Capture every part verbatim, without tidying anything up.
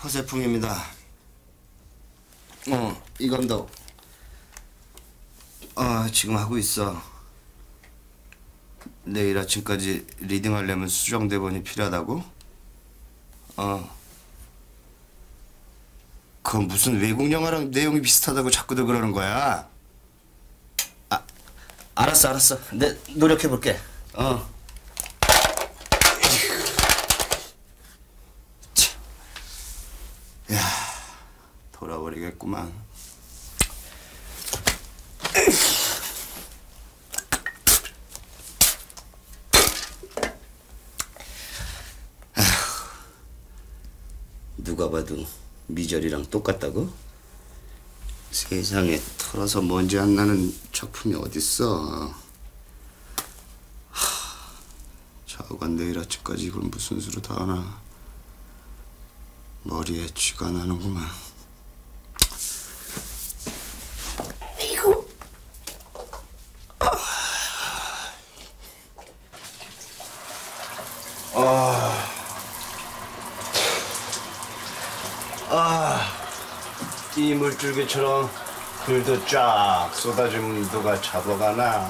허세풍입니다. 어, 이 감독. 어, 지금 하고 있어. 내일 아침까지 리딩하려면 수정 대본이 필요하다고? 어. 그건 무슨 외국 영화랑 내용이 비슷하다고 자꾸들 그러는 거야? 아, 알았어, 알았어. 내 노력해볼게. 어. 참. 야, 돌아버리겠구만. 누가 봐도 미절이랑 똑같다고? 세상에 털어서 먼지 안 나는 작품이 어딨어. 하, 좌우간 내일 아침까지 이걸 무슨 수로 다 하나. 머리에 쥐가 나는구만. 이거. 아. 아, 이 물줄기처럼 글도 쫙 쏟아지면 누가 잡아가나.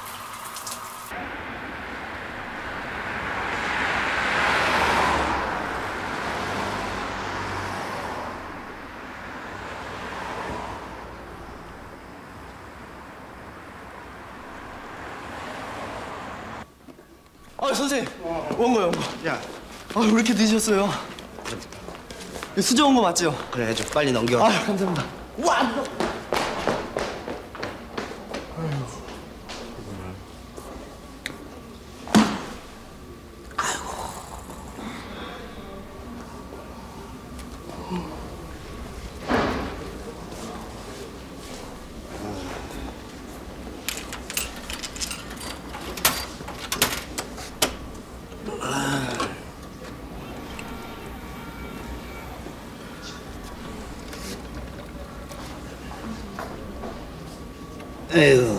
아, 선생님. 어. 온 거요, 온 거. 야. 아, 왜 이렇게 늦으셨어요? 수저 온 거 맞죠? 그래, 좀 빨리 넘겨. 아, 감사합니다. 와! 에휴,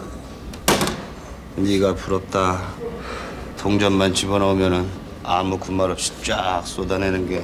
네가 부럽다. 동전만 집어넣으면은 아무 군말 없이 쫙 쏟아내는 게.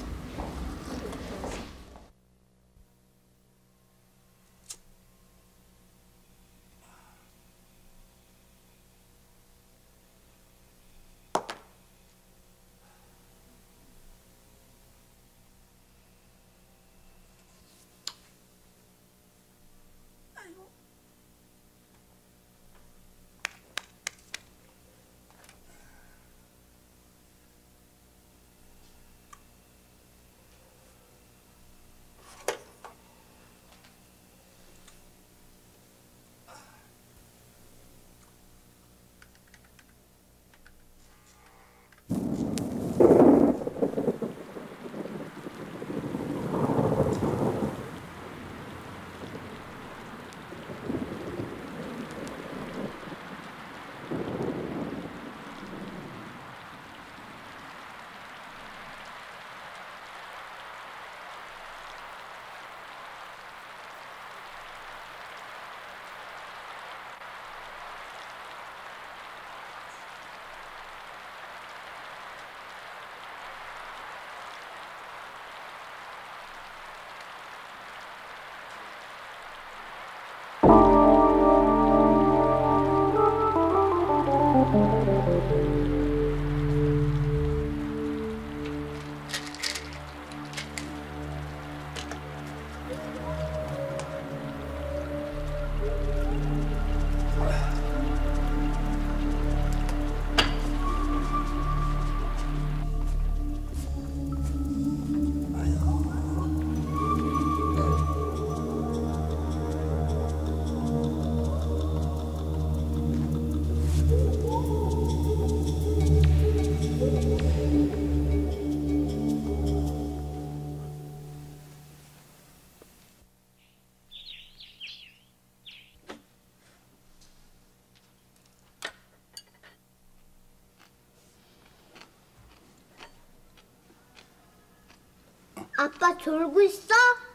아빠 졸고 있어?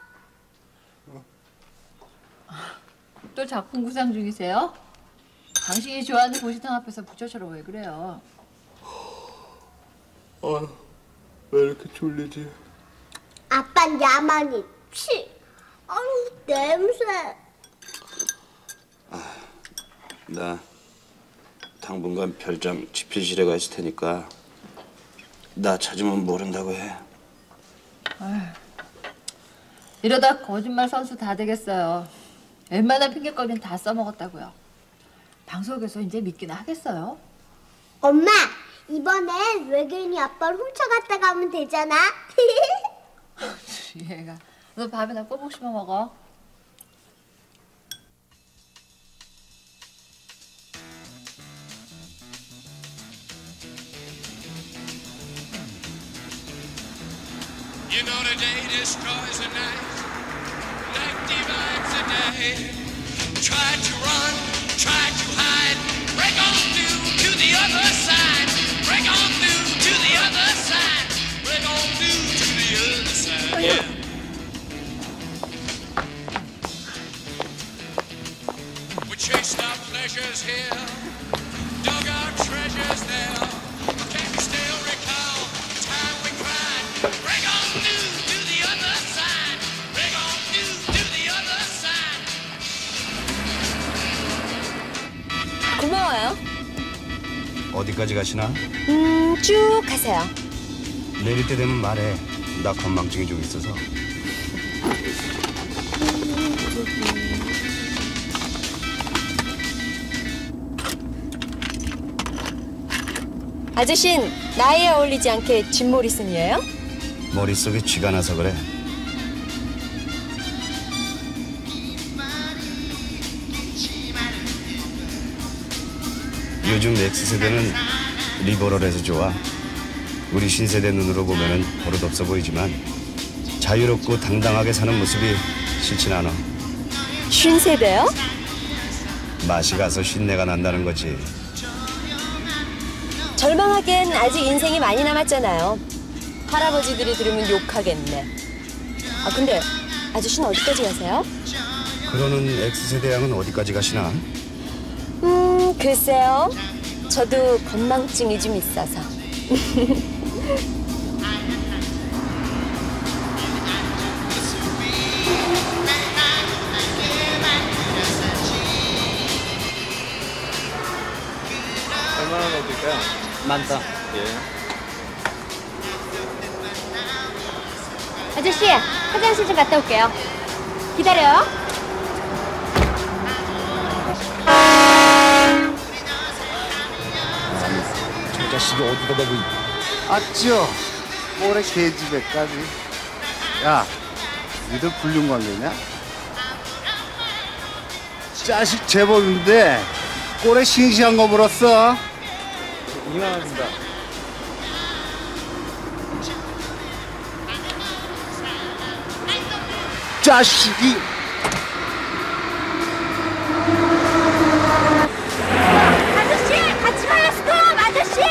또 작품 구상 중이세요? 당신이 좋아하는 보시탕 앞에서 부처처럼 왜 그래요? 아, 왜 이렇게 졸리지? 약간 야만인. 치. 아유 냄새. 나 당분간 별장 집필실에 가 있을 테니까 나 찾으면 모른다고 해. 이러다 거짓말 선수 다 되겠어요. 웬만한 핑계거리는 다 써먹었다고요. 방송에서 이제 믿기나 하겠어요? 엄마 이번엔 외계인이 아빠를 훔쳐갔다 가면 되잖아. 얘가. 너 밥이나 꼬북 씹어 먹어. You know the day destroys the night, night divides the day. Try to run, try to hide, break on through to the other side, break on through to the other side, break on through to the other side. Yeah. We chased our pleasures here, dug our treasures there. Can you still recall the time we cried? Break on through to the other side, break on through to the other side. 고마워요. 어디까지 가시나? 음, 쭉 가세요. 내릴 때 되면 말해. 나 건망증이 좀 있어서. 아저씨는 나이에 어울리지 않게 짐 모리슨이에요? 머릿속에 쥐가 나서 그래. 요즘 X세대는 리버럴해서 좋아. 우리 신세대 눈으로 보면은 버릇없어 보이지만 자유롭고 당당하게 사는 모습이 싫진 않아. 쉰 세대요? 맛이 가서 쉰내가 난다는 거지. 절망하기엔 아직 인생이 많이 남았잖아요. 할아버지들이 들으면 욕하겠네. 아, 근데 아저씨는 어디까지 가세요? 그러는 X세대 양은 어디까지 가시나? 음, 글쎄요. 저도 건망증이 좀 있어서. 얼마나 넣어드릴까요? 많다. 예. 아저씨 화장실 좀 갔다 올게요. 기다려요. 저 자식이 어디다 대고 아쭈 올해 계집애까지. 야 니들 불륜 관계냐? 자식 제법인데 꼴에 싱싱한 거 물었어. 이만 원입니다. 자식이. 아저씨 같이 가요 스톰 아저씨.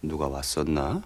누가 왔었나?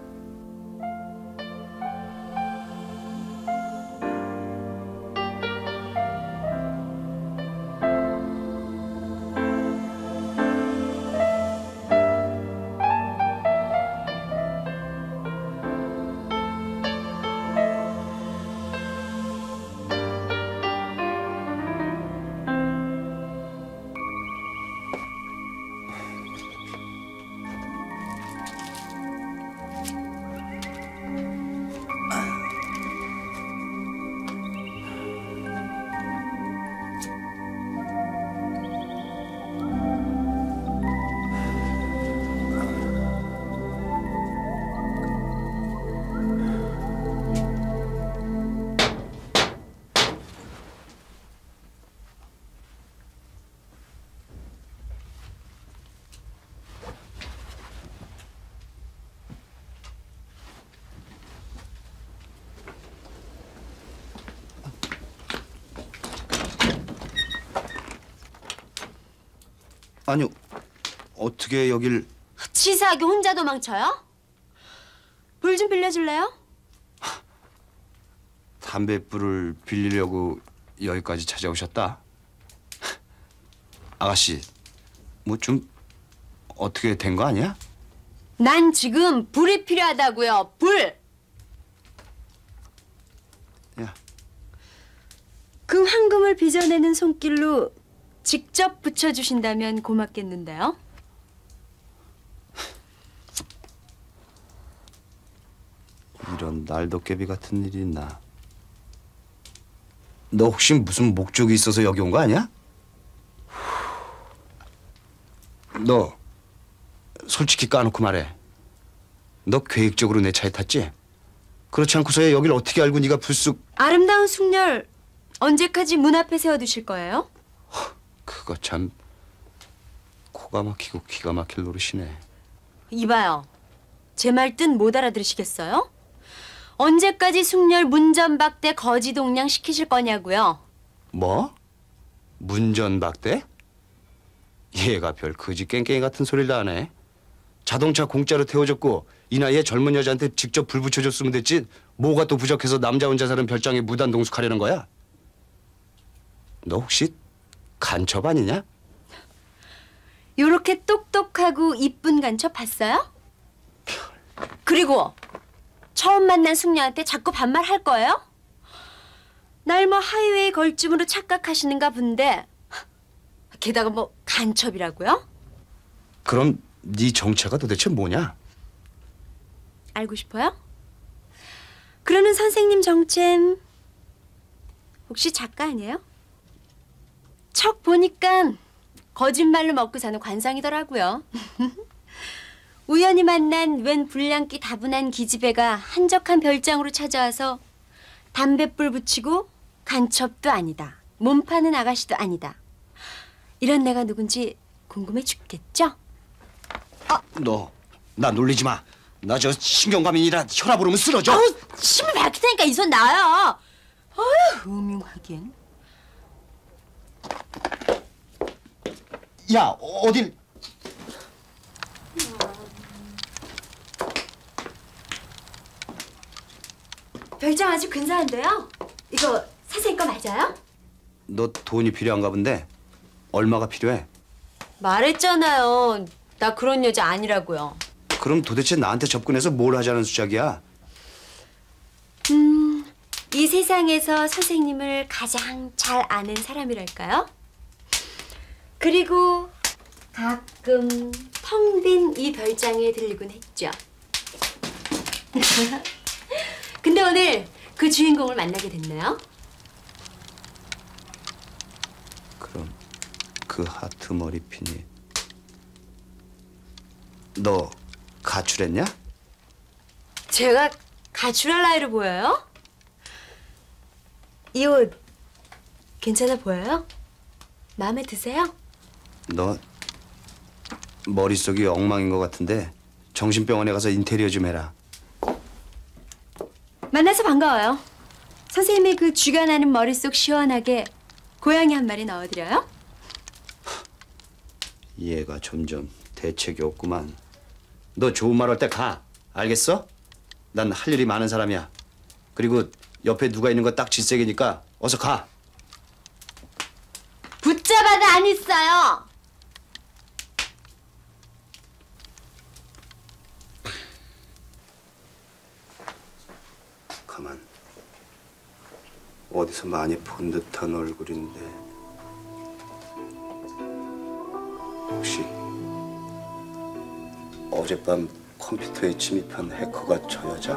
아니, 어떻게 여길... 치사하게 혼자 도망쳐요? 불 좀 빌려줄래요? 담뱃불을 빌리려고 여기까지 찾아오셨다? 아가씨, 뭐 좀 어떻게 된 거 아니야? 난 지금 불이 필요하다고요. 불! 야, 그 황금을 빚어내는 손길로 직접 붙여주신다면 고맙겠는데요. 이런 날도깨비 같은 일이 있나? 너 혹시 무슨 목적이 있어서 여기 온 거 아니야? 너 솔직히 까놓고 말해. 너 계획적으로 내 차에 탔지? 그렇지 않고서야 여길 어떻게 알고 네가 불쑥... 아름다운 숙녀를 언제까지 문 앞에 세워두실 거예요? 그거 참 코가 막히고 기가 막힐 노릇이네. 이봐요. 제 말 뜻 못 알아들으시겠어요? 언제까지 숙녀를 문전박대 거지동량 시키실 거냐고요. 뭐? 문전박대? 얘가 별 거지 깽깽이 같은 소리를 다 하네. 자동차 공짜로 태워줬고 이 나이에 젊은 여자한테 직접 불 붙여줬으면 됐지 뭐가 또 부족해서 남자 혼자 사는 별장에 무단 동숙하려는 거야? 너 혹시 간첩 아니냐? 요렇게 똑똑하고 이쁜 간첩 봤어요? 그리고 처음 만난 숙녀한테 자꾸 반말할 거예요? 날 뭐 하이웨이 걸쯤으로 착각하시는가 본데 게다가 뭐 간첩이라고요? 그럼 네 정체가 도대체 뭐냐? 알고 싶어요? 그러는 선생님 정체는 혹시 작가 아니에요? 척 보니까 거짓말로 먹고 사는 관상이더라고요. 우연히 만난 웬 불량기 다분한 기집애가 한적한 별장으로 찾아와서 담뱃불 붙이고 간첩도 아니다. 몸 파는 아가씨도 아니다. 이런 내가 누군지 궁금해 죽겠죠? 너 나 놀리지 마. 나 저 신경과민이라 혈압 오르면 쓰러져. 아우, 침을 밝히다니까 이 손 놔요. 어휴, 음흉하긴. 야, 어딜... 별장 아주 근사한데요? 이거 선생님 거 맞아요? 너 돈이 필요한가 본데 얼마가 필요해? 말했잖아요. 나 그런 여자 아니라고요. 그럼 도대체 나한테 접근해서 뭘 하자는 수작이야? 음, 이 세상에서 선생님을 가장 잘 아는 사람이랄까요? 그리고 가끔 텅 빈 이 별장에 들리곤 했죠. 근데 오늘 그 주인공을 만나게 됐네요. 그럼 그 하트 머리핀이 너 가출했냐? 제가 가출할 나이로 보여요? 이 옷 괜찮아 보여요? 마음에 드세요? 너 머릿속이 엉망인 것 같은데 정신병원에 가서 인테리어 좀 해라. 만나서 반가워요. 선생님의 그 쥐가 나는 머릿속 시원하게 고양이 한 마리 넣어드려요? 얘가 점점 대책이 없구만. 너 좋은 말 할 때 가. 알겠어? 난 할 일이 많은 사람이야. 그리고 옆에 누가 있는 거 딱 질색이니까 어서 가. 붙잡아도 안 있어요. 가만. 어디서 많이 본 듯한 얼굴인데 혹시 어젯밤 컴퓨터에 침입한 해커가 저 여자?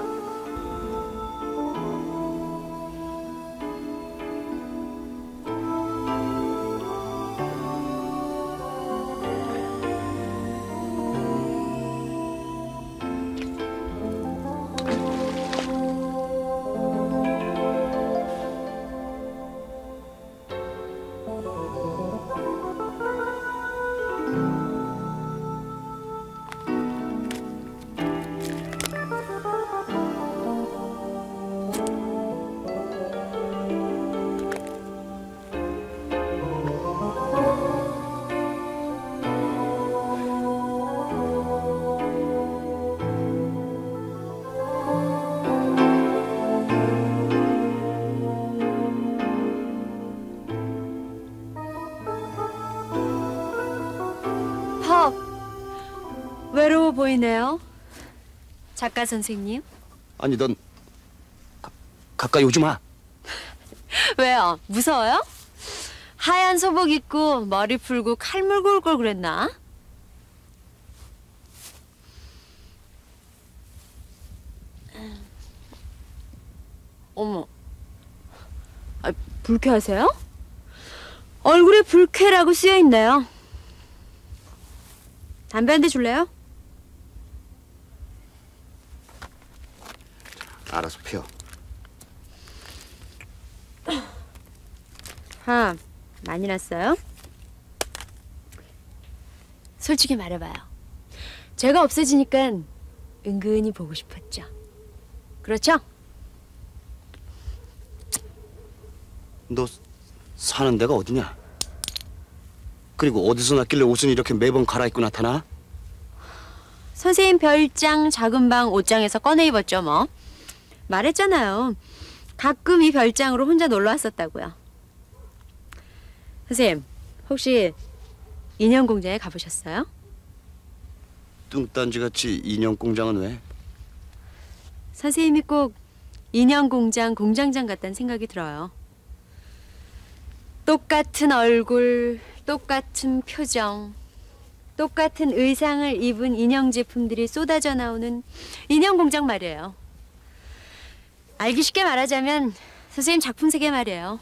팝, 외로워 보이네요. 작가 선생님. 아니 넌 가, 가까이 오지 마. 왜요? 무서워요? 하얀 소복 입고 머리 풀고 칼 물고 올 걸 그랬나? 어머, 아, 불쾌하세요? 얼굴에 불쾌라고 쓰여 있네요. 담배 한 대 줄래요? 알아서 피워. 화 많이 났어요? 솔직히 말해봐요. 제가 없어지니까 은근히 보고 싶었죠. 그렇죠? 너 사는 데가 어디냐? 그리고 어디서 났길래 옷은 이렇게 매번 갈아입고 나타나? 선생님 별장 작은 방 옷장에서 꺼내 입었죠 뭐. 말했잖아요. 가끔 이 별장으로 혼자 놀러 왔었다고요. 선생님 혹시 인형 공장에 가보셨어요? 뚱딴지같이 인형 공장은 왜? 선생님이 꼭 인형 공장 공장장 같다는 생각이 들어요. 똑같은 얼굴, 똑같은 표정, 똑같은 의상을 입은 인형 제품들이 쏟아져 나오는 인형 공장 말이에요. 알기 쉽게 말하자면 선생님 작품 세계 말이에요.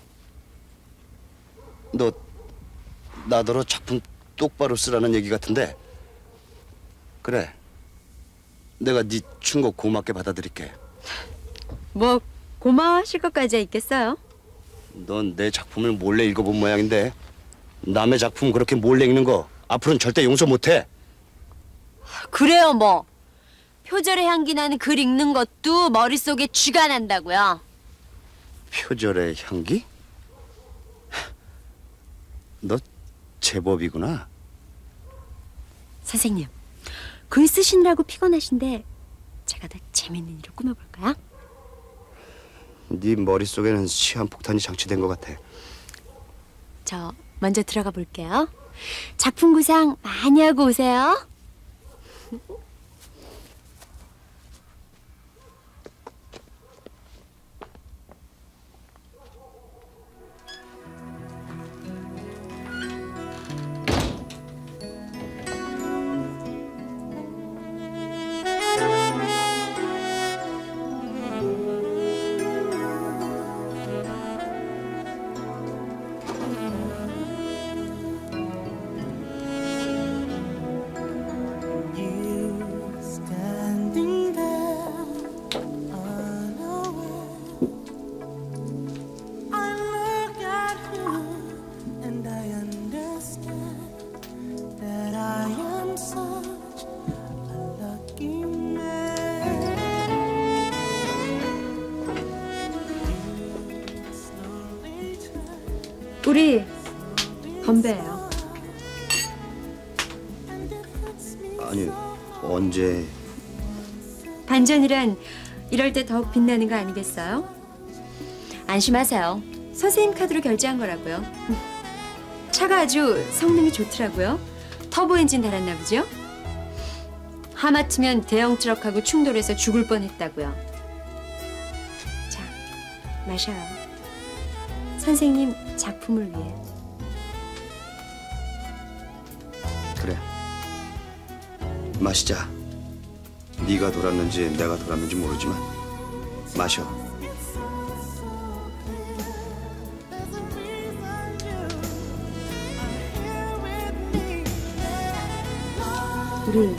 너 나더러 작품 똑바로 쓰라는 얘기 같은데. 그래. 내가 네 충고 고맙게 받아들일게. 뭐 고마워하실 것까지야 있겠어요? 넌 내 작품을 몰래 읽어본 모양인데 남의 작품 그렇게 몰래 읽는 거 앞으로는 절대 용서 못해. 그래요 뭐. 표절의 향기 나는 글 읽는 것도 머릿속에 쥐가 난다고요. 표절의 향기? 너 제법이구나. 선생님, 글 쓰시느라고 피곤하신데 제가 더 재밌는 일을 꾸며볼까요? 네 머릿속에는 시한폭탄이 장치된 것 같아. 저 먼저 들어가 볼게요. 작품 구상 많이 하고 오세요. 우리 건배해요. 아니 언제? 반전이란 이럴 때 더욱 빛나는 거 아니겠어요? 안심하세요. 선생님 카드로 결제한 거라고요. 차가 아주 성능이 좋더라고요. 터보 엔진 달았나 보죠? 하마터면 대형 트럭하고 충돌해서 죽을 뻔했다고요. 자, 마셔요. 선생님 작품을 위해. 그래. 마시자. 네가 돌았는지 내가 돌았는지 모르지만 마셔. 우리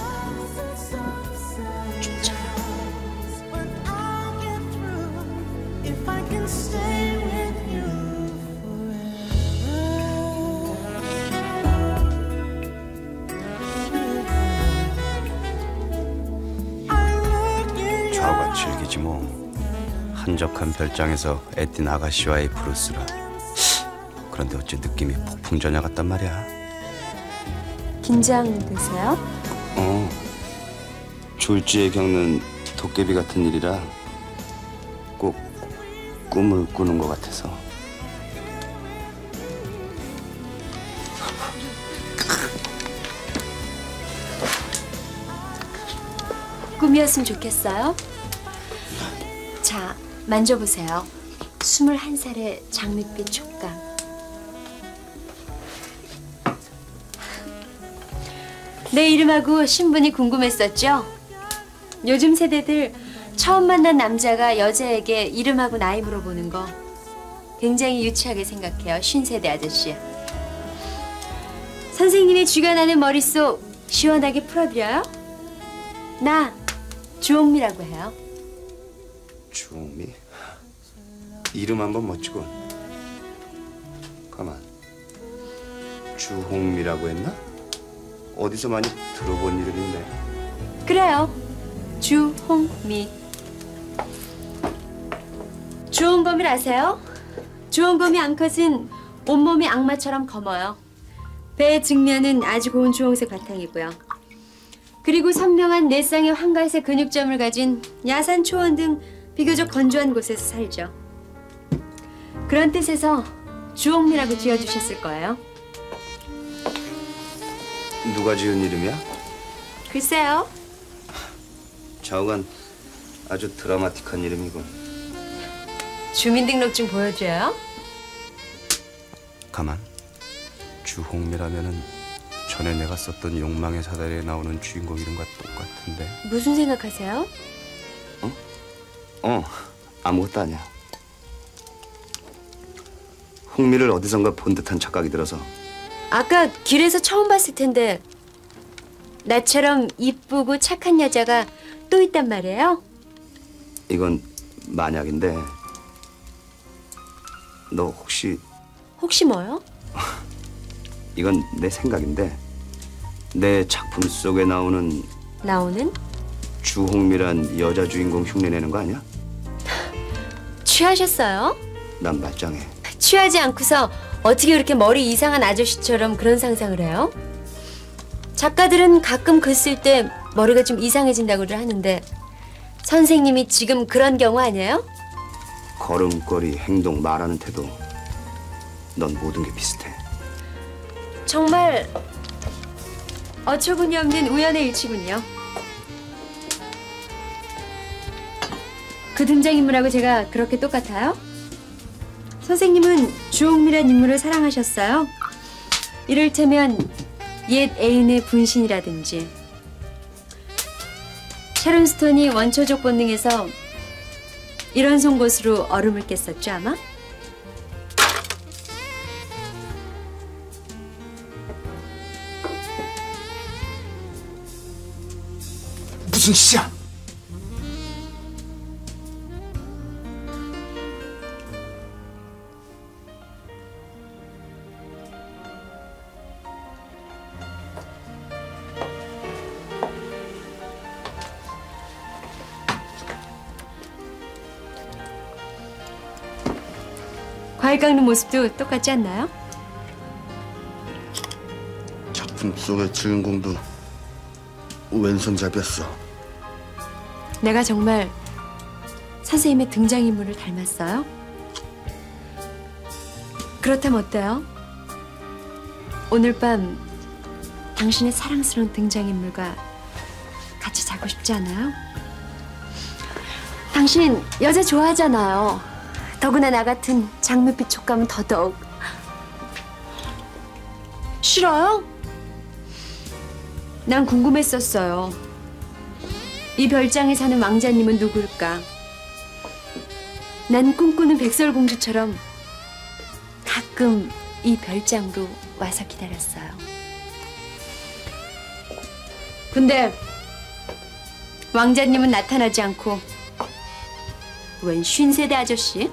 좌우가 즐기지 뭐. 한적한 별장에서 애띤 아가씨와의 브루스라. 그런데 어째 느낌이 폭풍전야 같단 말이야. 긴장되세요? 어. 졸지에 겪는 도깨비 같은 일이라 꼭 꿈을 꾸는 것 같아서. 꿈이었으면 좋겠어요? 자, 만져보세요. 스물한 살의 장밋빛 촉감. 내 이름하고 신분이 궁금했었죠? 요즘 세대들 처음 만난 남자가 여자에게 이름하고 나이 물어보는 거 굉장히 유치하게 생각해요. 신세대 아저씨. 선생님의 쥐가 나는 머릿속 시원하게 풀어드려요? 나 주홍미라고 해요. 주홍미? 이름 한번 멋지군. 가만. 주홍미라고 했나? 어디서 많이 들어본 이름인데. 그래요. 주홍미. 주홍검을 아세요? 주홍검이 암컷은 온몸이 악마처럼 검어요. 배의 측면은 아주 고운 주홍색 바탕이고요. 그리고 선명한 내쌍의 황갈색 근육점을 가진 야산 초원 등 비교적 건조한 곳에서 살죠. 그런 뜻에서 주홍미라고 지어주셨을 거예요. 누가 지은 이름이야? 글쎄요. 좌우간 아주 드라마틱한 이름이군. 주민등록증 보여줘요? 가만. 주홍미라면은 전에 내가 썼던 욕망의 사다리에 나오는 주인공 이름과 똑같은데. 무슨 생각하세요? 어, 아무것도 아니야. 홍미를 어디선가 본 듯한 착각이 들어서. 아까 길에서 처음 봤을 텐데 나처럼 이쁘고 착한 여자가 또 있단 말이에요? 이건 만약인데 너 혹시 혹시 뭐요? 이건 내 생각인데 내 작품 속에 나오는 나오는? 주홍미란 여자 주인공 흉내내는 거 아니야? 취하셨어요? 난 말짱해. 취하지 않고서 어떻게 그렇게 머리 이상한 아저씨처럼 그런 상상을 해요? 작가들은 가끔 글 쓸 때 머리가 좀 이상해진다고들 하는데 선생님이 지금 그런 경우 아니에요? 걸음걸이, 행동, 말하는 태도 넌 모든 게 비슷해. 정말 어처구니 없는 우연의 일치군요. 그 등장인물하고 제가 그렇게 똑같아요? 선생님은 주홍미란 인물을 사랑하셨어요? 이를테면 옛 애인의 분신이라든지 샤론 스톤이 원초적 본능에서 이런 송곳으로 얼음을 깼었죠 아마? 무슨 짓이야? 과일 깎는 모습도 똑같지 않나요? 작품 속의 주인공도 왼손잡이였어. 내가 정말 선생님의 등장인물을 닮았어요? 그렇다면 어때요? 오늘 밤 당신의 사랑스러운 등장인물과 같이 자고 싶지 않아요? 당신 여자 좋아하잖아요. 더구나 나 같은 장밋빛 촉감은 더더욱. 싫어요? 난 궁금했었어요. 이 별장에 사는 왕자님은 누굴까? 난 꿈꾸는 백설공주처럼 가끔 이 별장으로 와서 기다렸어요. 근데 왕자님은 나타나지 않고 웬 쉰세대 아저씨?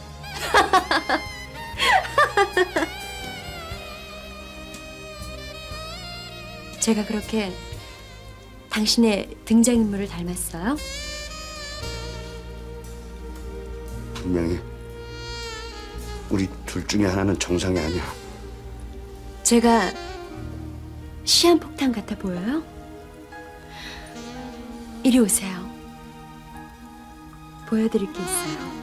제가 그렇게 당신의 등장인물을 닮았어요? 분명히 우리 둘 중에 하나는 정상이 아니야. 제가 시한폭탄 같아 보여요? 이리 오세요. 보여드릴 게 있어요.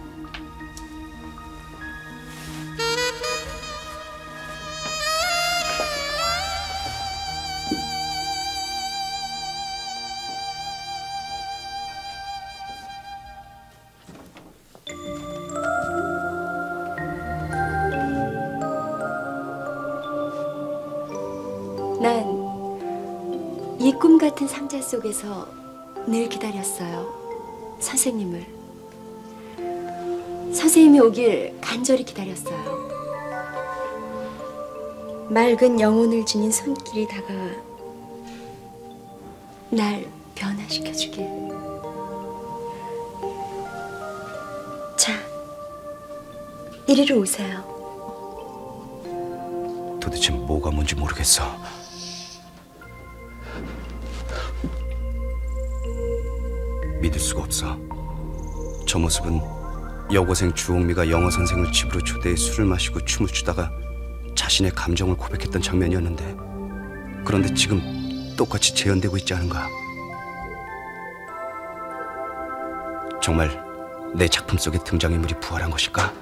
난 이 꿈 같은 상자 속에서 늘 기다렸어요. 선생님을. 선생님이 오길 간절히 기다렸어요. 맑은 영혼을 지닌 손길이 다가와 날 변화시켜주길. 자, 이리로 오세요. 도대체 뭐가 뭔지 모르겠어. 믿을 수가 없어. 저 모습은 여고생 주옥미가 영어 선생을 집으로 초대해 술을 마시고 춤을 추다가 자신의 감정을 고백했던 장면이었는데, 그런데 지금 똑같이 재현되고 있지 않은가. 정말 내 작품 속의 등장인물이 부활한 것일까?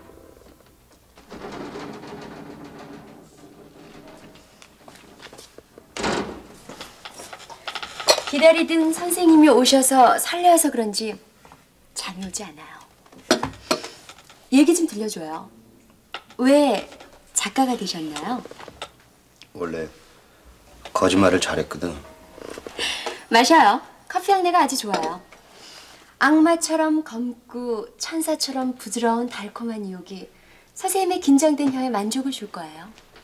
기다리던 선생님이 오셔서 설레어서 그런지 잠이 오지 않아요. 얘기 좀 들려줘요. 왜 작가가 되셨나요? 원래 거짓말을 잘했거든. 마셔요. 커피 향내가 아주 좋아요. 악마처럼 검고 천사처럼 부드러운 달콤한 유혹이 선생님의 긴장된 혀에 만족을 줄 거예요.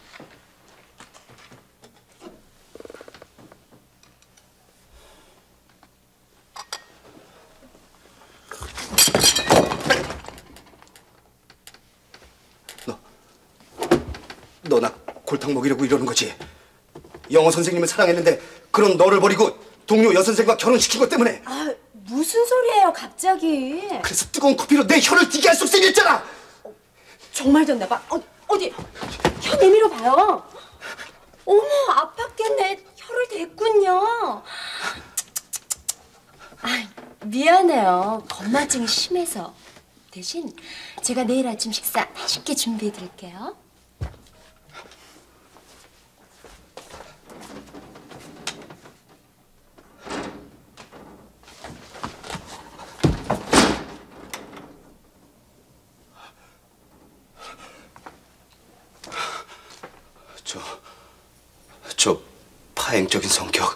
너 나 골탕 먹이려고 이러는 거지? 영어 선생님을 사랑했는데 그런 너를 버리고 동료 여선생과 결혼시킨 것 때문에. 아, 무슨 소리예요 갑자기. 그래서 뜨거운 커피로 내 혀를 튀게 할 속 생겼잖아. 어, 정말 됐나 봐. 어, 어디 혀 내밀어 봐요. 어머, 아팠겠네. 혀를 댔군요. 아, 미안해요. 건망증이 심해서. 대신 제가 내일 아침 식사 맛있게 준비해 드릴게요. 저, 저 파행적인 성격,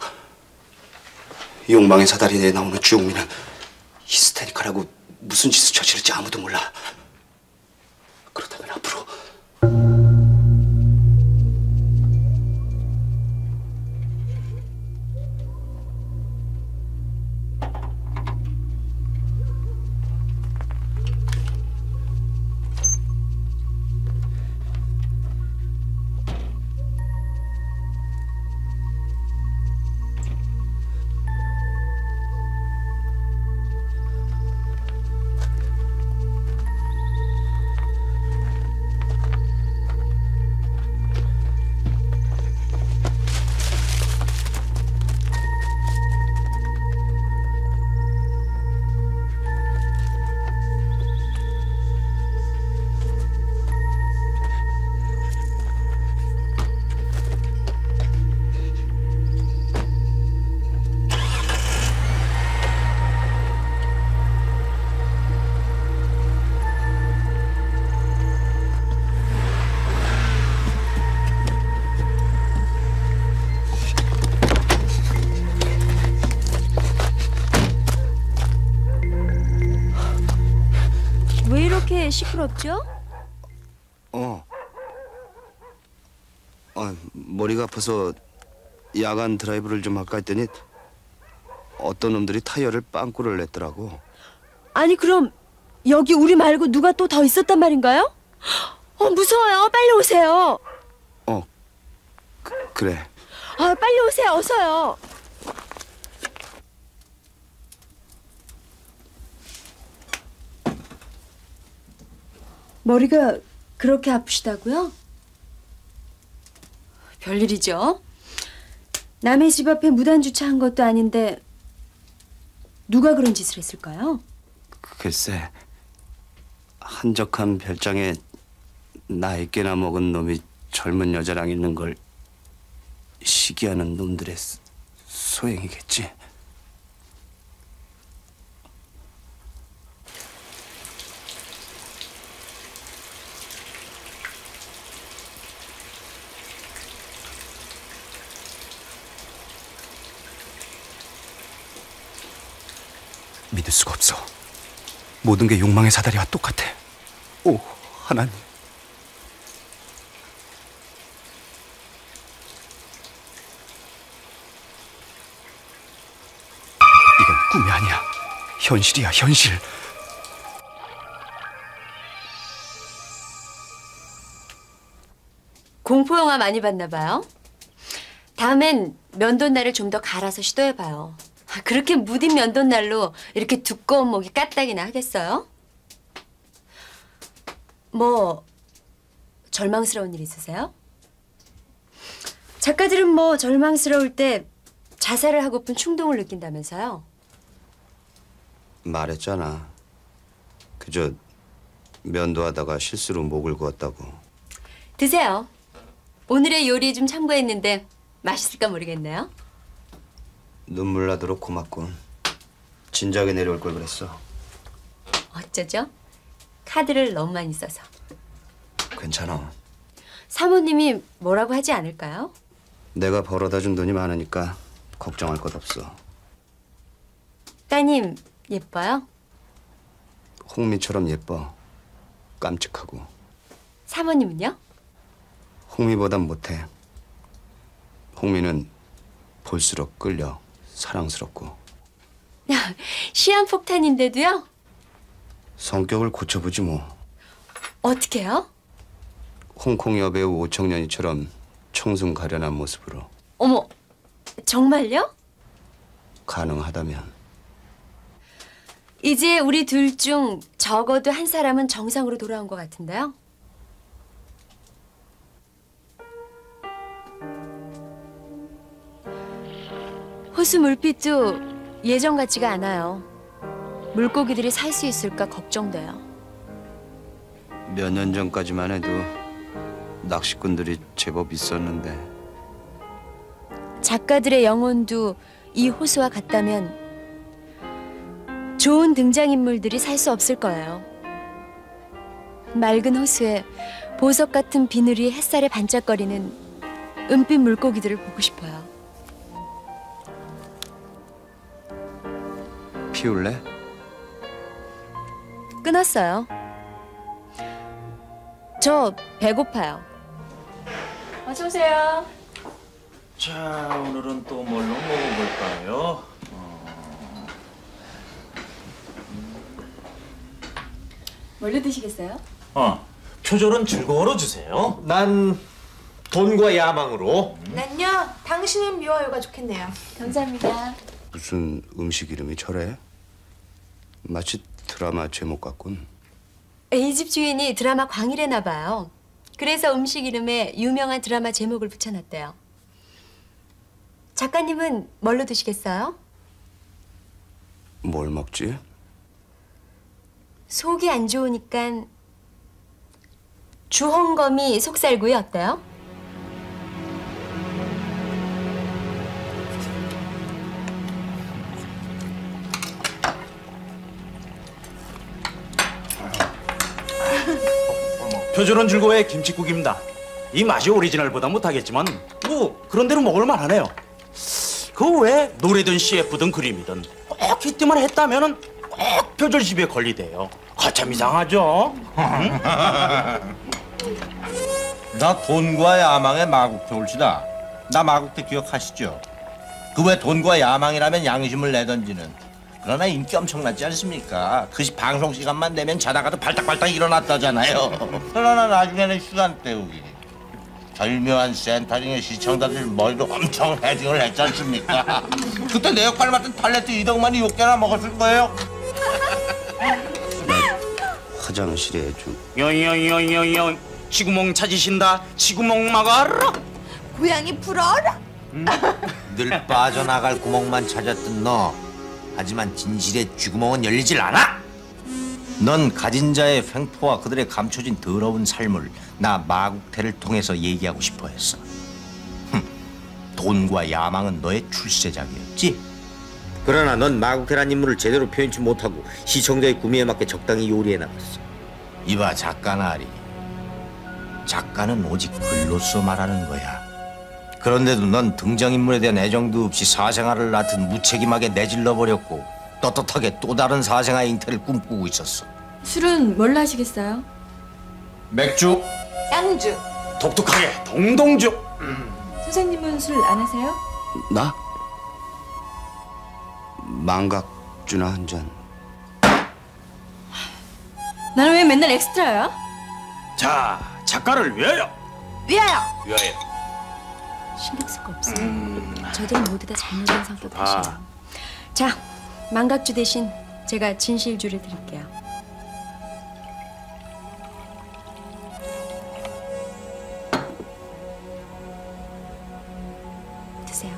욕망의 사다리에 나오는 주옥미는 히스테리카라고 무슨 짓을 저지를지 아무도 몰라. 그렇다면 앞으로 왜 시끄럽죠? 어. 아, 머리가 아파서 야간 드라이브를 좀 할까 했더니 어떤 놈들이 타이어를 빵꾸를 냈더라고. 아니 그럼 여기 우리 말고 누가 또 더 있었단 말인가요? 어 무서워요. 빨리 오세요. 어, 그, 그래. 아 빨리 오세요. 어서요. 머리가 그렇게 아프시다고요? 별일이죠. 남의 집 앞에 무단 주차한 것도 아닌데 누가 그런 짓을 했을까요? 글쎄, 한적한 별장에 나이 꽤나 먹은 놈이 젊은 여자랑 있는 걸 시기하는 놈들의 소- 소행이겠지. 믿을 수가 없어. 모든 게 욕망의 사다리와 똑같아. 오, 하나님. 이건 꿈이 아니야. 현실이야, 현실. 공포 영화 많이 봤나 봐요. 다음엔 면도날을 좀 더 갈아서 시도해봐요. 그렇게 무딘 면도날로 이렇게 두꺼운 목이 까딱이나 하겠어요? 뭐 절망스러운 일 있으세요? 작가들은 뭐 절망스러울 때 자살을 하고픈 충동을 느낀다면서요? 말했잖아. 그저 면도하다가 실수로 목을 그었다고. 드세요. 오늘의 요리 좀 참고했는데 맛있을까 모르겠네요. 눈물 나도록 고맙군. 진작에 내려올 걸 그랬어. 어쩌죠? 카드를 너무 많이 써서. 괜찮아. 사모님이 뭐라고 하지 않을까요? 내가 벌어다 준 돈이 많으니까 걱정할 것 없어. 따님 예뻐요? 홍미처럼 예뻐. 깜찍하고. 사모님은요? 홍미보단 못해. 홍미는 볼수록 끌려. 사랑스럽고. 시한폭탄인데도요? 성격을 고쳐보지 뭐. 어떻게요? 홍콩 여배우 오청년이처럼 청순 가련한 모습으로. 어머, 정말요? 가능하다면. 이제 우리 둘 중 적어도 한 사람은 정상으로 돌아온 것 같은데요? 호수 물빛도 예전 같지가 않아요. 물고기들이 살 수 있을까 걱정돼요. 몇 년 전까지만 해도 낚시꾼들이 제법 있었는데. 작가들의 영혼도 이 호수와 같다면 좋은 등장인물들이 살 수 없을 거예요. 맑은 호수에 보석 같은 비늘이 햇살에 반짝거리는 은빛 물고기들을 보고 싶어요. 피울래? 끊었어요. 저 배고파요. 어서 오세요. 자, 오늘은 또 뭘로 먹어볼까요? 뭘로 드시겠어요? 어, 표절은 즐거워로 주세요. 난 돈과 야망으로. 난요, 당신은 미워요가 좋겠네요. 감사합니다. 무슨 음식 이름이 저래? 마치 드라마 제목 같군. 이 집 주인이 드라마 광이래나 봐요. 그래서 음식 이름에 유명한 드라마 제목을 붙여놨대요. 작가님은 뭘로 드시겠어요? 뭘 먹지? 속이 안 좋으니까 주홍거미 속살구이 어때요? 표절은 즐거워의 김치국입니다. 이 맛이 오리지널보다 못하겠지만 뭐 그런 대로 먹을 만하네요. 그 외에 노래든 씨에프든 그림이든 꼭 히트만 했다면은 꼭 표절 시비에 걸리대요. 거참 이상하죠? 나 돈과 야망의 마국태 올시다. 나 마국태 기억하시죠? 그 왜 돈과 야망이라면 양심을 내던지는. 그러나 인기 엄청났지 않습니까? 그 시 방송 시간만 되면 자다가도 발딱발딱 일어났다잖아요. 그러나 나중에는 시간 때우기. 절묘한 센터링의 시청자들 머리로 엄청 헤딩을 했지 않습니까? 그때 내 역할 맡은 팔레트 이덕만이 육 개나 먹었을 거예요. 화장실에 좀 요요요요요 치구멍 찾으신다. 치구멍 막아라. 고양이 불어라. 늘 빠져나갈 구멍만 찾았던 너. 하지만 진실의 쥐구멍은 열리질 않아. 넌 가진 자의 횡포와 그들의 감춰진 더러운 삶을 나 마국태를 통해서 얘기하고 싶어 했어. 흠, 돈과 야망은 너의 출세작이었지. 그러나 넌 마국태란 인물을 제대로 표현치 못하고 시청자의 구미에 맞게 적당히 요리해 나갔어. 이봐 작가나리. 작가는 오직 글로써 말하는 거야. 그런데도 넌 등장인물에 대한 애정도 없이 사생활을 낳듯 무책임하게 내질러버렸고 떳떳하게 또 다른 사생아 잉태를 꿈꾸고 있었어. 술은 뭘로 하시겠어요? 맥주. 양주. 독특하게 동동주. 선생님은 술 안 하세요? 나? 망각주나 한 잔. 나는 왜 맨날 엑스트라야? 자, 작가를 위하여. 위하여. 위하여. 신경 쓸 거 없어요. 저들은 모두 다 잘못된 성격 아. 탓이에요. 자, 망각주 대신 제가 진실주를 드릴게요. 드세요.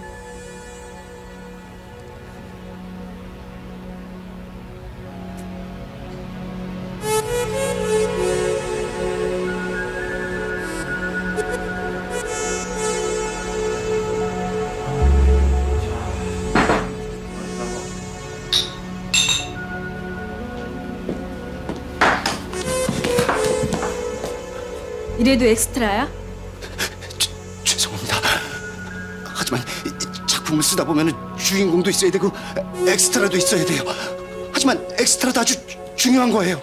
이래도 엑스트라야? 죄송합니다. 하지만 이 작품을 쓰다 보면 주인공도 있어야 되고 엑스트라도 있어야 돼요. 하지만 엑스트라도 아주 주- 중요한 거예요.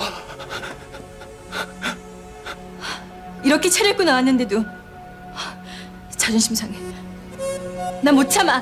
이렇게 차려입고 나왔는데도 자존심 상해. 나 못 참아.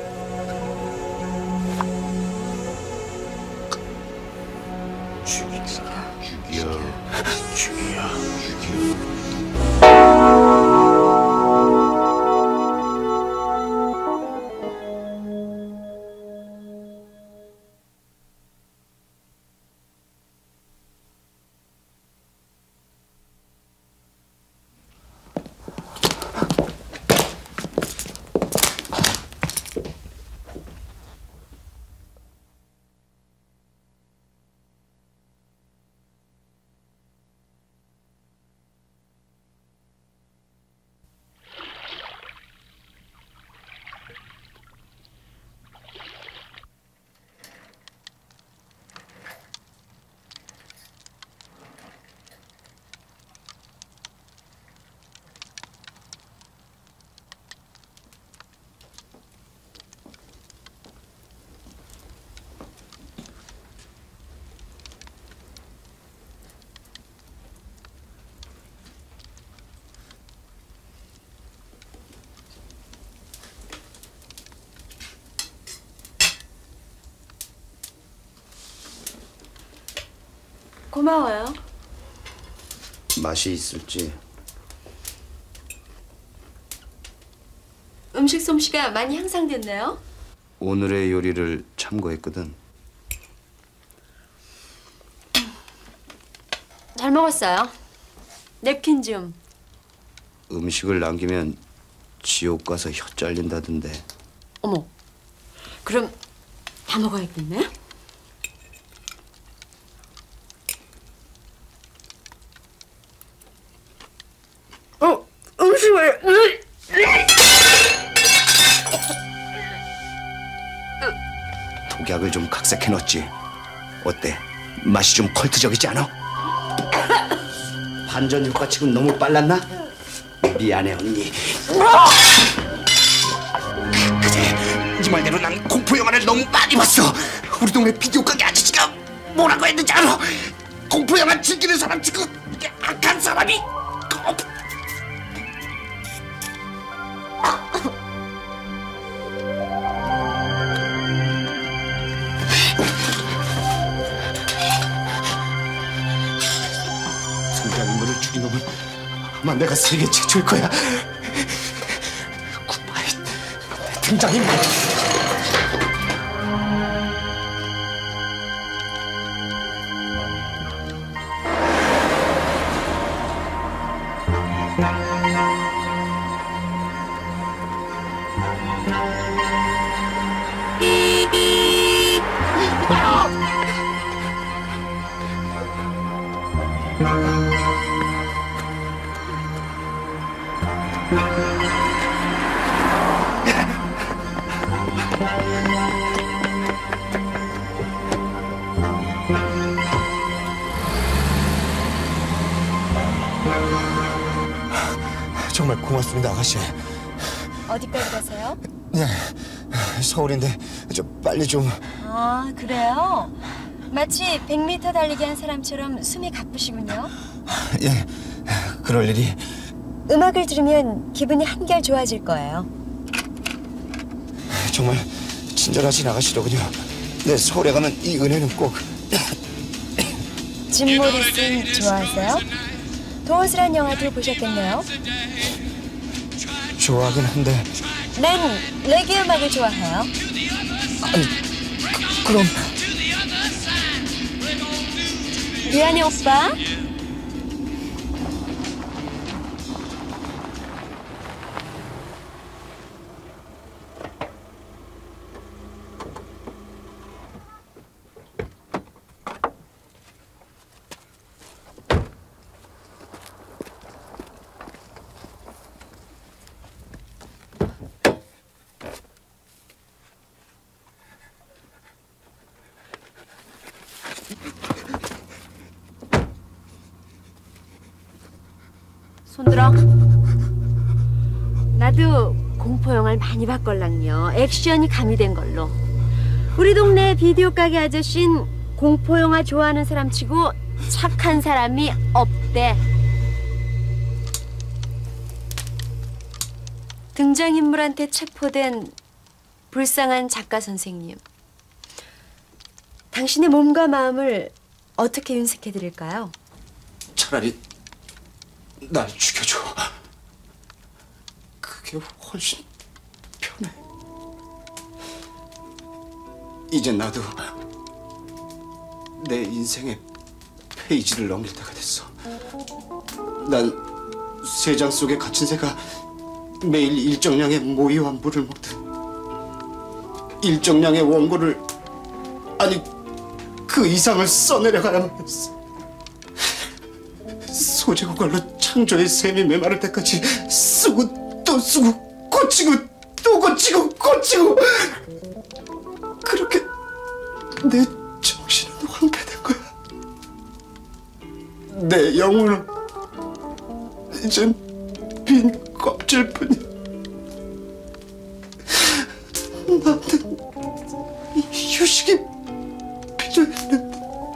고마워요. 맛이 있을지. 음식 솜씨가 많이 향상됐네요. 오늘의 요리를 참고했거든. 잘 먹었어요. 냅킨 좀. 음식을 남기면 지옥 가서 혀 잘린다던데. 어머, 그럼 다 먹어야겠네? 어, 음식을... 독약을 좀 각색해 넣었지. 어때? 맛이 좀 컬트적이지 않아? 반전 효과치곤 너무 빨랐나? 미안해 언니. 그래, 네 말대로 난 공포 영화를 너무 많이 봤어. 우리 동네 비디오 가게 아저씨가 뭐라고 했는지 알아? 공포영화 즐기는 사람 치고 이게 악한 사람이 성장인물을 죽인 놈은 아마 내가 세계 최초일 거야. 굿바이 내 등장인물. 정말 고맙습니다, 아가씨. 어디까지 가세요? 네, 서울인데 저 빨리 좀. 아, 그래요? 마치 백 미터 달리기 한 사람처럼 숨이 가쁘시군요. 예, 그럴 일이. 음악을 들으면 기분이 한결 좋아질 거예요. 정말 친절하신 아가씨로군요. 네, 서울에 가면 이 은혜는 꼭. 짐 모리슨 좋아하세요? 도어스란 영화도 보셨겠네요. 좋아하긴 한데. 난 레게 음악을 좋아해요. 아니, 그, 그럼. 미안해, 오빠. 손들어. 나도 공포 영화를 많이 봤걸랑요. 액션이 가미된 걸로. 우리 동네 비디오 가게 아저씨는 공포 영화 좋아하는 사람 치고 착한 사람이 없대. 등장인물한테 체포된 불쌍한 작가 선생님. 당신의 몸과 마음을 어떻게 윤색해드릴까요? 차라리 날 죽여줘. 그게 훨씬 편해. 이제 나도 내 인생의 페이지를 넘길 때가 됐어. 난 쇠장 속에 갇힌 새가 매일 일정량의 모이와 물을 먹듯 일정량의 원고를, 아니 그 이상을 써내려가야만 했어. 소재 고갈로 창조의 셈이 메마를 때까지 쓰고 또 쓰고 고치고 또 고치고 고치고. 그렇게 내 정신은 황폐된 거야. 내 영혼은 이젠 빈 껍질뿐이야. 나는 휴식이 필요했는데.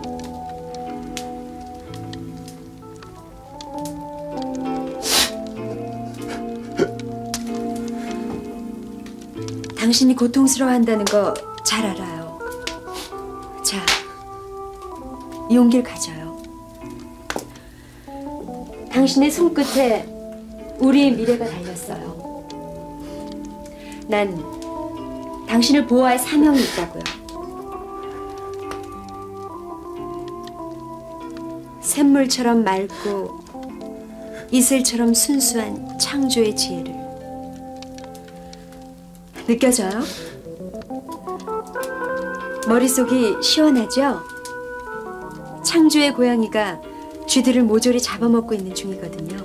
당신이 고통스러워한다는 거 잘 알아요. 자, 용기를 가져요. 당신의 손끝에 우리의 미래가 달렸어요. 난 당신을 보호할 사명이 있다고요. 샘물처럼 맑고 이슬처럼 순수한 창조의 지혜를. 느껴져요? 머릿속이 시원하죠? 창조의 고양이가 쥐들을 모조리 잡아먹고 있는 중이거든요.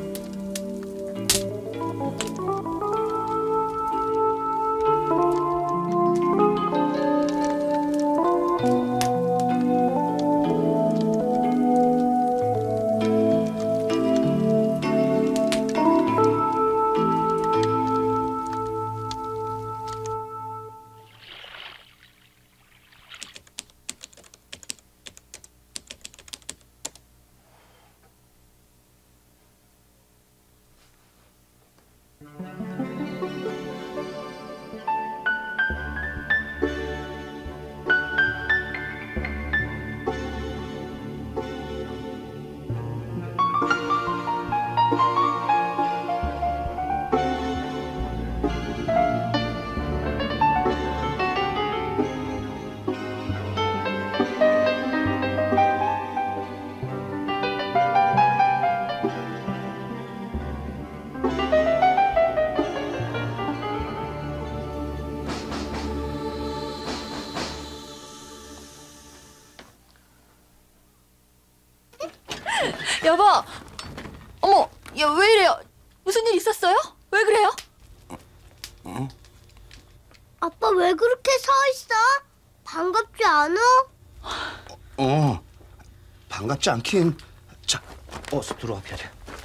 여보, 어머, 야, 왜 이래요? 무슨 일 있었어요? 왜 그래요? 어? 아빠 왜 그렇게 서 있어? 반갑지 않아? 어, 반갑지 않긴. 자, 어서 들어와, 별이.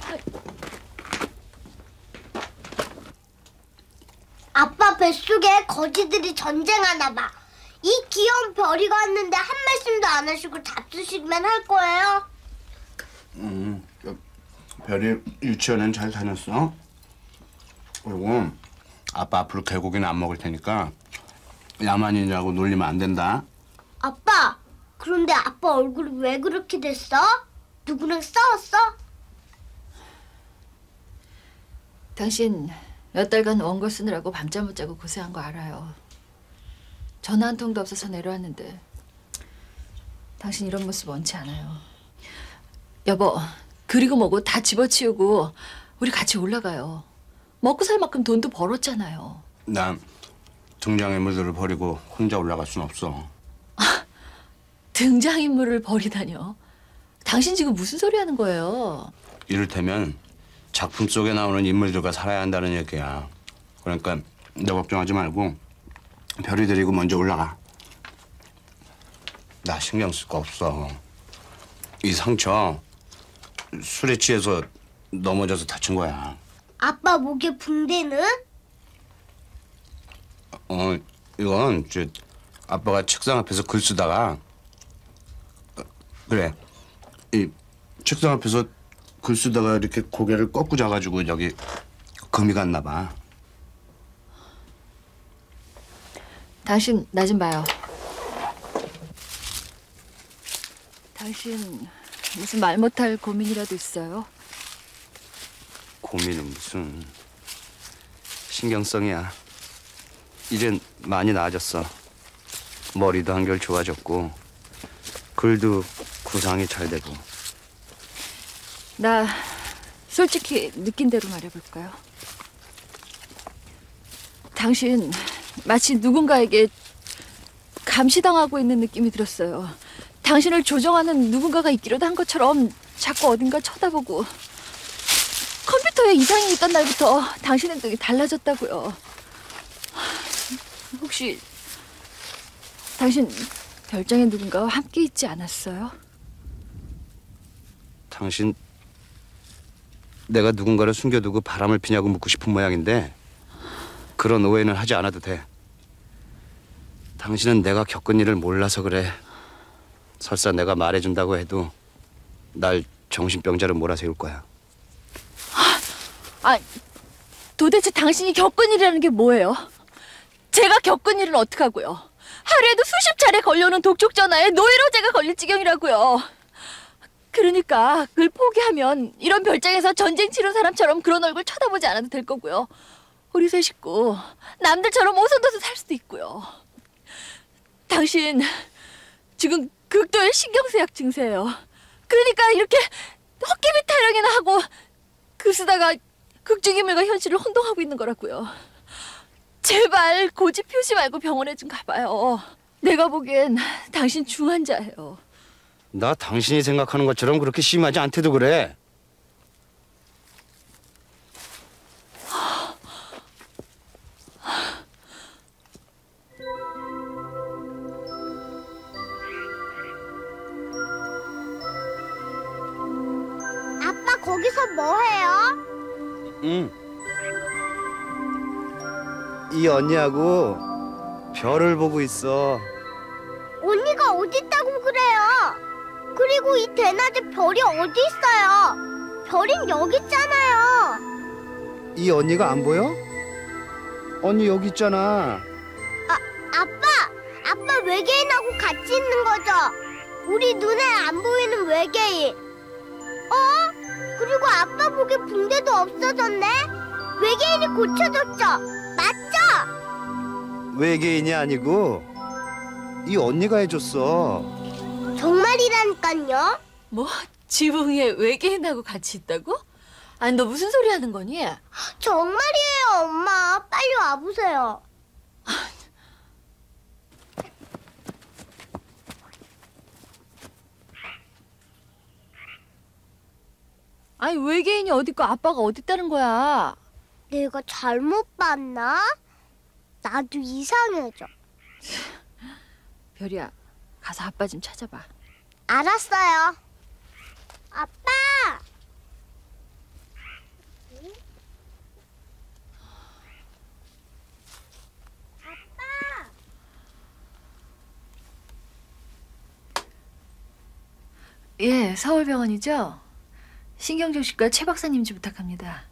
아빠 뱃속에 거지들이 전쟁하나 봐. 이 귀여운 별이가 왔는데 한 말씀도 안 하시고 잡수시기만 할 거예요? 음, 별이 유치원엔 잘 다녔어? 그리고 아빠 앞으로 개고기는 안 먹을 테니까 야만인이라고 놀리면 안 된다. 아빠, 그런데 아빠 얼굴이 왜 그렇게 됐어? 누구랑 싸웠어? 당신 몇 달간 원고 쓰느라고 밤잠 못 자고 고생한 거 알아요. 전화 한 통도 없어서 내려왔는데 당신 이런 모습 원치 않아요. 여보, 그리고 뭐고 다 집어치우고 우리 같이 올라가요. 먹고 살 만큼 돈도 벌었잖아요. 난 등장인물들을 버리고 혼자 올라갈 순 없어. 등장인물을 버리다뇨. 당신 지금 무슨 소리 하는 거예요? 이를테면 작품 속에 나오는 인물들과 살아야 한다는 얘기야. 그러니까 너 걱정하지 말고 별이 데리고 먼저 올라가. 나 신경 쓸 거 없어. 이 상처 술에 취해서 넘어져서 다친 거야. 아빠 목에 붕대는? 어, 이건 저 아빠가 책상 앞에서 글 쓰다가 어, 그래 이 책상 앞에서 글 쓰다가 이렇게 고개를 꺾고 자가지고 여기 금이 갔나 봐. 당신 나 좀 봐요. 당신 무슨 말 못할 고민이라도 있어요? 고민은 무슨 신경성이야. 이젠 많이 나아졌어. 머리도 한결 좋아졌고 글도 구상이 잘 되고. 나 솔직히 느낀 대로 말해볼까요? 당신 마치 누군가에게 감시당하고 있는 느낌이 들었어요. 당신을 조종하는 누군가가 있기라도 한 것처럼 자꾸 어딘가 쳐다보고 컴퓨터에 이상이 있던 날부터 당신 행동이 달라졌다고요. 혹시 당신 별장에 누군가와 함께 있지 않았어요? 당신 내가 누군가를 숨겨두고 바람을 피냐고 묻고 싶은 모양인데 그런 오해는 하지 않아도 돼. 당신은 내가 겪은 일을 몰라서 그래. 설사 내가 말해준다고 해도 날 정신병자로 몰아세울 거야. 아, 도대체 당신이 겪은 일이라는 게 뭐예요? 제가 겪은 일은 어떡하고요? 하루에도 수십 차례 걸려오는 독촉 전화에 노이로제가 걸릴 지경이라고요. 그러니까 그걸 포기하면 이런 별장에서 전쟁 치른 사람처럼 그런 얼굴 쳐다보지 않아도 될 거고요. 우리 세 식구 남들처럼 오손도손 살 수도 있고요. 당신 지금 극도의 신경쇠약 증세예요. 그러니까 이렇게 헛개비 타령이나 하고 글 쓰다가 극중인물과 현실을 혼동하고 있는 거라고요. 제발 고집 피우지 말고 병원에 좀 가봐요. 내가 보기엔 당신 중환자예요. 나 당신이 생각하는 것처럼 그렇게 심하지 않대도 그래. 아빠 거기서 뭐 해요? 응. 이 언니하고 별을 보고 있어. 언니가 어디 있다고 그래요? 그리고 이 대낮에 별이 어디 있어요? 별인 여기 있잖아요. 이 언니가 안 보여? 언니 여기 있잖아. 아, 아빠! 아빠 외계인하고 같이 있는 거죠? 우리 눈에 안 보이는 외계인. 어? 그리고 아빠 목에 붕대도 없어졌네? 외계인이 고쳐졌죠? 맞죠? 외계인이 아니고 이 언니가 해줬어. 정말이라니까요. 뭐? 지붕 위에 외계인하고 같이 있다고? 아니 너 무슨 소리 하는 거니? 정말이에요, 엄마. 빨리 와보세요. 아니 외계인이 어딨고 아빠가 어딨다는 거야. 내가 잘못 봤나? 나도 이상해져. 별이야, 가서 아빠 좀 찾아봐. 알았어요. 아빠! 아빠! 예, 서울병원이죠? 신경정신과 최 박사님 좀 부탁합니다.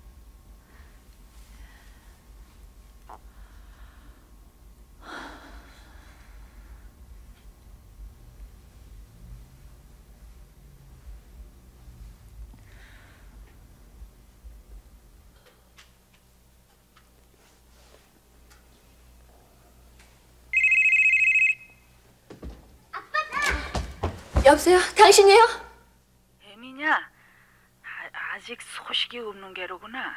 여보세요? 당신이에요? 애미냐? 아, 아직 소식이 없는 게로구나.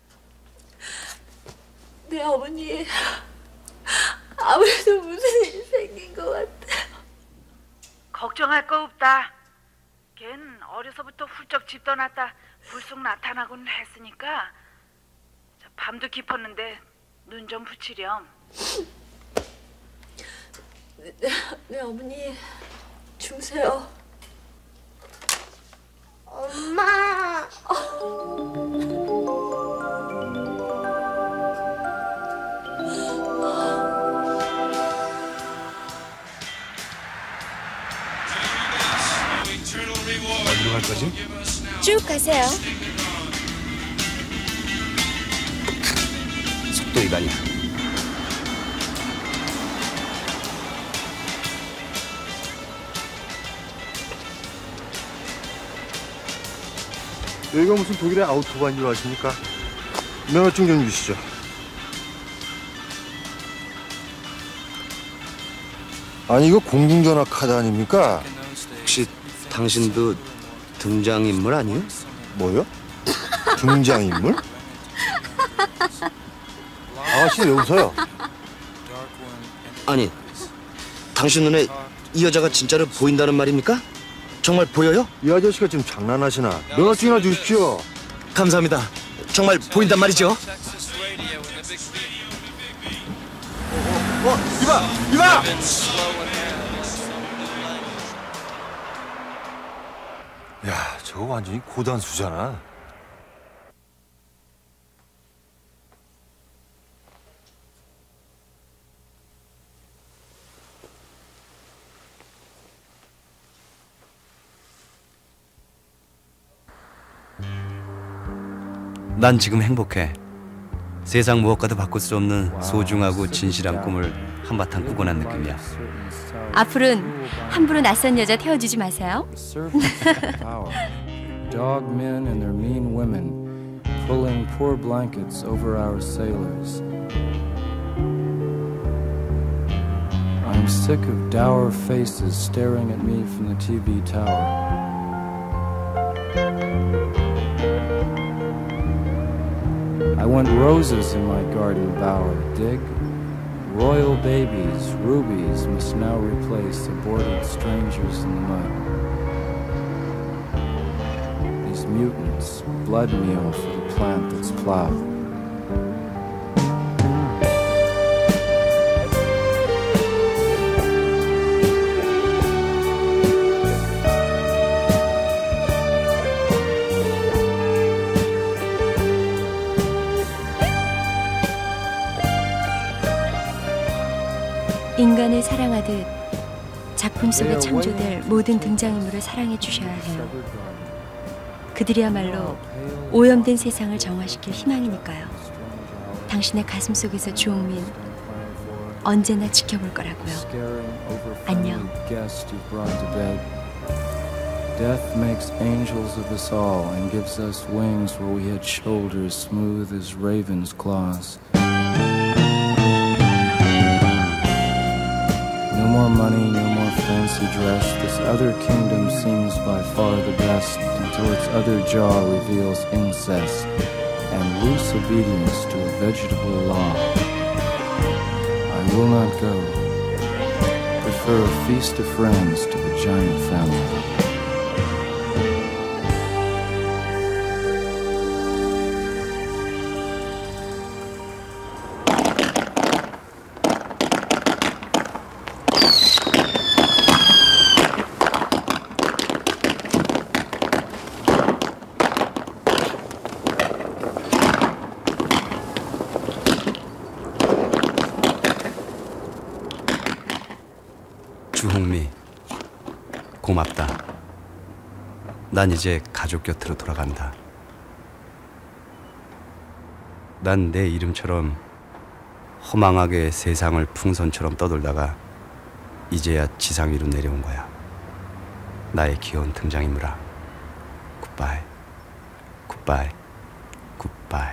네, 어머니. 아무래도 무슨 일이 생긴 것 같아요. 걱정할 거 없다. 걘 어려서부터 훌쩍 집 떠났다 불쑥 나타나곤 했으니까 밤도 깊었는데 눈 좀 붙이렴. 네, 네, 어머니. 주무세요. 엄마. 어디로 갈 거지? 쭉 가세요. 속도 위반이야. 여기가 무슨 독일의 아우토바인 줄 아십니까? 면허증 좀 주시죠. 아니 이거 공중전화 카드 아닙니까? 혹시 당신도 등장인물 아니에요? 뭐요? 등장인물? 아가씨 왜 웃어요? 아니, 당신 눈에 이 여자가 진짜로 보인다는 말입니까? 정말 보여요? 이 아저씨가 지금 장난하시나? 면허증이나 주십시오. 감사합니다. 정말 보인단 말이죠? 어, 이봐! 이봐! 야, 저거 완전히 고단수잖아. 난 지금 행복해. 세상 무엇과도 바꿀 수 없는 소중하고 진실한 꿈을 한바탕 꾸고 난 느낌이야. 앞으로는 함부로 낯선 여자 태워주지 마세요. Dog men and their mean women pulling poor blankets over our sailors. I'm sick of dour faces staring at me from the T V tower. I want roses in my garden bower, dig? Royal babies, rubies must now replace aborted strangers in the mud. These mutants, blood meal for the plant that's plowed. 인간을 사랑하듯 작품 속에 창조될 모든 등장인물을 사랑해 주셔야 해요. 그들이야말로 오염된 세상을 정화시킬 희망이니까요. 당신의 가슴 속에서 주옥민 언제나 지켜볼 거라고요. 안녕. Death makes angels of us all and gives us wings where we had shoulders smooth as ravens' claws. No more money, no more fancy dress. This other kingdom seems by far the best until its other jaw reveals incest and loose obedience to a vegetable law. I will not go. Prefer a feast of friends to the giant family. 고맙다. 난 이제 가족 곁으로 돌아간다. 난 내 이름처럼 허망하게 세상을 풍선처럼 떠돌다가 이제야 지상 위로 내려온 거야. 나의 귀여운 등장인물아. 굿바이. 굿바이. 굿바이.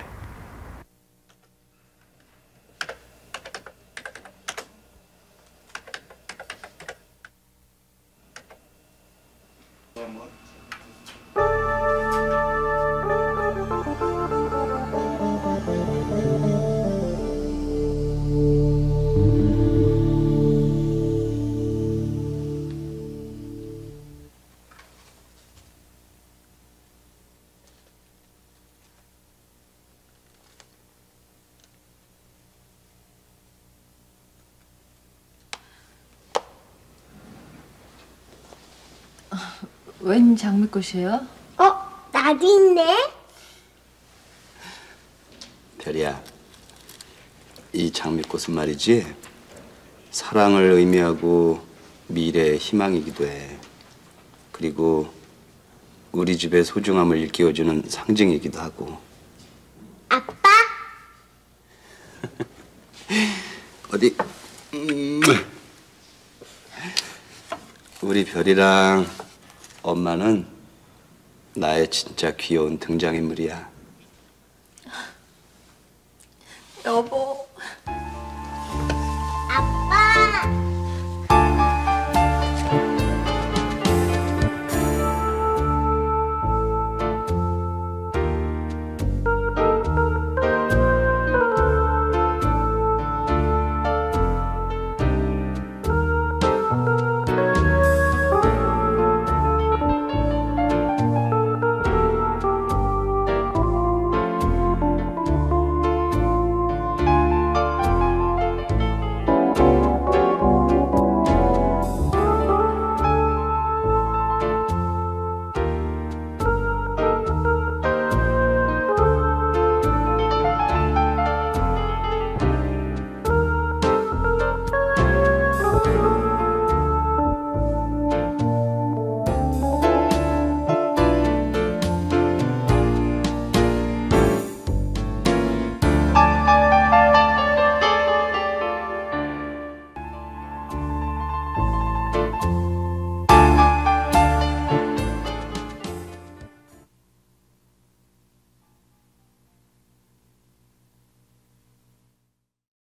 웬 장미꽃이에요? 어? 나도 있네? 별이야, 이 장미꽃은 말이지 사랑을 의미하고 미래의 희망이기도 해. 그리고 우리 집의 소중함을 일깨워주는 상징이기도 하고. 아빠? 어디? 음. 우리 별이랑 엄마는 나의 진짜 귀여운 등장인물이야. 여보.